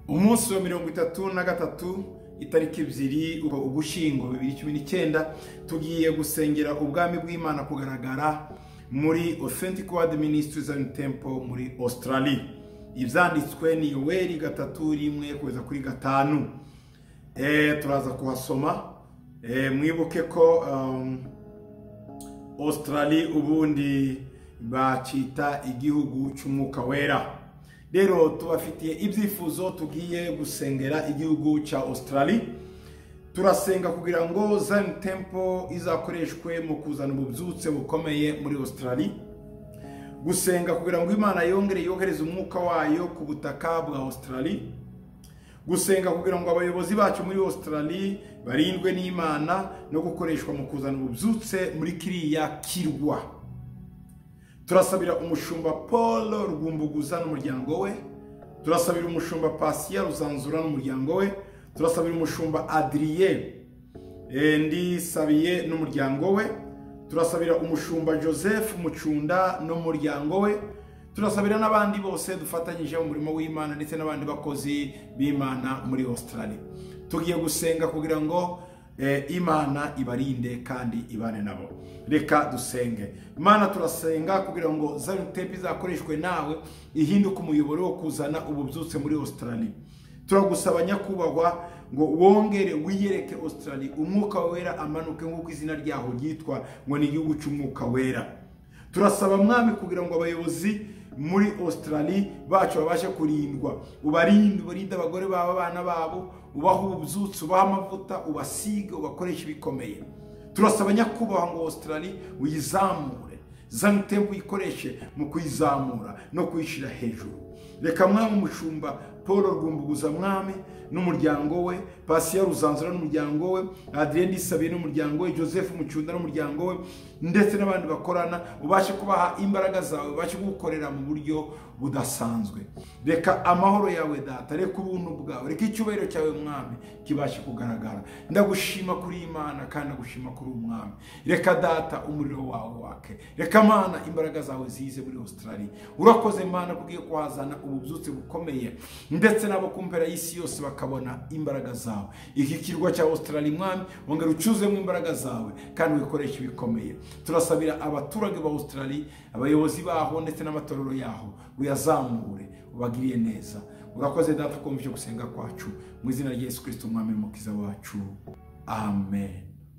Umunsi wa 33 itariki 2 Ugushyingo 2019 tugiye gusengera ubwami bw'Imana kugaragara muri Authentic Word Ministries and Temple muri Australia. Ivyanditswe ni Yoweri 3:1-5. Turaza kuhasoma. Mwibuke ko Australia ubundi bacita igihugu cy'umwuka wera. Rero tubafitiye ibyifuzo tugiye gusengera igihugu cya Australia. Turasenga kugira ngo Zion Temple izakoreshwe mu kuzana ububyutse bukomeye muri Australia. Gusenga kugira ngo Imana yohereze umwuka wayo ku butaka bwa Australia. Gusenga kugira ngo abayobozi bacu muri Australia barindwe n'Imana no gukoreshwa mu kuzana ububyutse muri kiriya kirwa. Turasabira umushumba Paul Rwumbuguza n'umuryango we. Turasabira umushumba Patient Ruzanzura n'umuryango we. Turasabira umushumba Adrien Ndisabiye n'umuryango we. Turasabira umushumba Joseph Mucunda n'umuryango we. Turasabira n'abandi bose dufatanyije mu murimo w'Imana ndetse n'abandi bakozi b'Imana muri Australia. Tugiye gusenga kugira ngo Imana ibarinde kandi ibane nabo. Reka dusenge. Imana turasenga kugira ngo Zion Temple izakoreshwe nawe ihinduke umuyoboro wo kuzana ububyutse muri Australia. Turagusaba nyakubahwa ngo wongere wiyereke Australia umwuka wera amanuke nk'uko izina ryaho ryitwa ngo ni igihugu cy'umwuka wera. Turasaba mwami kugira ngo abayobozi muri Australia bacu babashe kurindwa, ubarinde abagore babo, abana babo, ubaha ububyutse, ubaha amavuta, ubasiga, ubakoresha ibikomeye. Turasaba nyakubahwa ngo Australia uyizamure, Zion Temple ikoreshe mu kuyizamura no kuyishira hejuru. Reka mwami umushumba Paul Rwumbuguza mwami n'umuryango we, Patient Ruzanzura n'umuryango we, Adrien Ndisabiye n'umuryango we, Joseph Mucunda n'umuryango we, ndetse n'abandi bakorana ubashe kubaha imbaraga zawe, ubashe gukorera mu buryo budasanzwe. Reka amahoro yawe data, reka ubuntu bwawe, reka icyubahiro cyawe mwami kibashe kugaragara. Ndagushima kuri Imana kandi ndagushima kuri umwami. Reka data umuriro wawe wake, reka Mana imbaraga zawe zize muri Australia. Urakoze Mana kugiye kuhazana ububyutse bukomeye ndetse nabo kumpera y'isi yose bakabona imbaraga zawe. Iki kirwa cya Australia mwami wongera ucuzemo imbaraga zawe kandi wikoresha ibikomeye. Turasabira abaturage ba Australia, abayobozi baho ndetse n'amatorero yaho, uyazamure ubagiriye neza. Urakoze data kumvise gusenga kwacu mu izina rya Yesu Kristo umwami n'umukiza wacu. Amen.